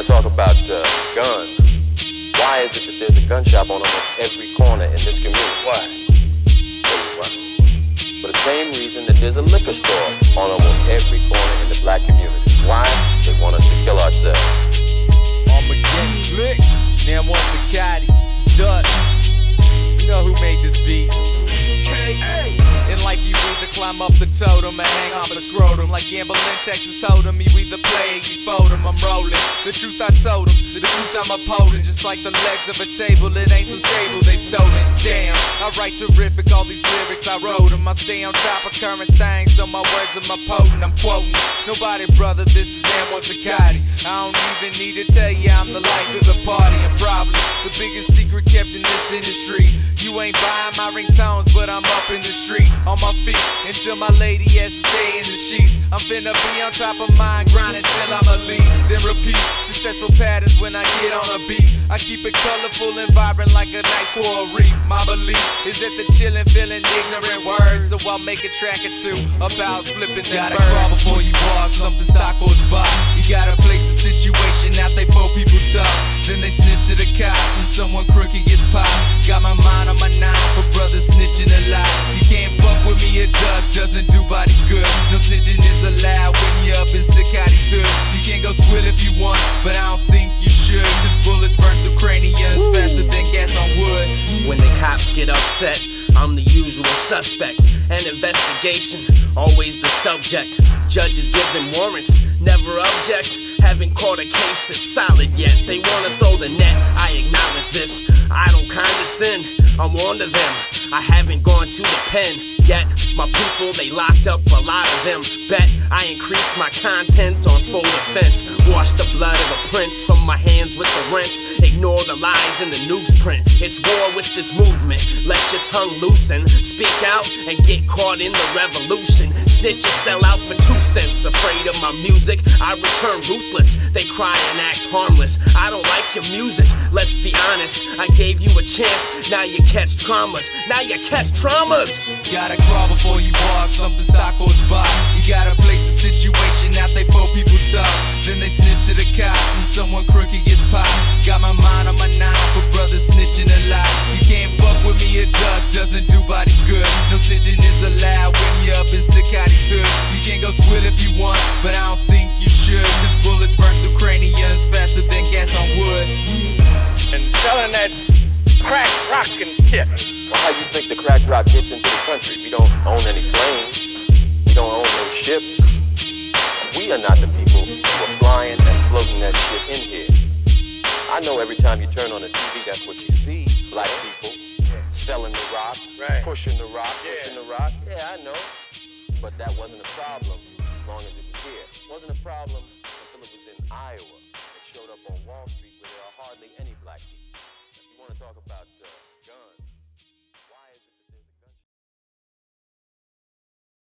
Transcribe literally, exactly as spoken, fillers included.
want to talk about uh, guns, why is it that there's a gun shop on almost every corner in this community? Why? Tell you why. For the same reason that there's a liquor store on almost every corner in the black community. Why? They want us to kill ourselves. Armageddon Lick, now once a caddy, stud. You know who made this beat? K A. In life you either climb up the totem or hang on the scrotum. Like gambling Texas Hold'em, you either play or you fold 'em. I'm rolling, the truth I told 'em, the truth I'm upholding. Just like the legs of a table, it ain't so stable, they stolen. Damn, I write terrific, all these lyrics I wrote 'em. I stay on top of current things, so my words are my potent. I'm quoting, nobody brother, this is damn what's a Gotti. I don't even need to tell you I'm the life of the party. And probably the biggest secret kept in this industry. You ain't buying my ringtones, but I'm up in the street, on my feet, until my lady has to stay in the sheets. I'm finna be on top of mine, grind until I'm elite, then repeat. Successful patterns when I get on a beat. I keep it colorful and vibrant like a nice coral reef. My belief is that the chillin', feeling ignorant words, so I'll make a track or two about flipping the birds. Gotta crawl before you walk, something Sacco's by. You gotta place a situation out, they four people talk. Then they snitch to the cops and someone crooked gets popped. Got my mind on my nine for brothers snitching a lot. You can't fuck with me, a duck doesn't do bodies good. No snitching is allowed when you're up in Sicati's hood. You can go squid if you want, but I don't think you should. Cause bullets burn through craniums faster than gas on wood. When the cops get upset, I'm the usual suspect. An investigation, always the subject. Judges give them warrants, never object. Haven't caught a case that's solid yet. They wanna throw the net, I acknowledge this. I don't condescend, I'm on to them. I haven't gone to the pen yet. My people, they locked up a lot of them. Bet I increased my content on full defense. Wash the blood of a prince from my hands with the rinse. Ignore the lies in the newsprint. It's war with this movement. Let your tongue loosen. Speak out and get caught in the revolution. Snitch or sell out for two cents. Afraid of my music, I return ruthless. They cry and act harmless. I don't like your music, let's be honest. I gave you a chance, now you catch traumas. Now you catch traumas. Gotta crawl before you walk, something Sacco's by. You gotta place a situation out, they four people talk. Then they snitch to the cops and someone crooked gets popped. Got my mind on my nine for brothers snitching a lot. You can't fuck with me, a duck doesn't do bodies good. No snitching is allowed when you're up in Sicati's hood. You can go squid if you want, but I don't think you should. Cause bullets burn through craniums faster than gas on wood. And selling that crack rock and shit. Well, how you think the crack rock gets into the country? We don't own any planes. We don't own no ships. We are not the people who are flying and floating that shit in here. I know every time you turn on the T V, that's what you see. Black people selling the rock, Right. pushing the rock, Yeah. pushing the rock. Yeah, I know. But that wasn't a problem as long as it was here. It wasn't a problem until it was in Iowa. It showed up on Wall Street where there are hardly any black people. If you want to talk about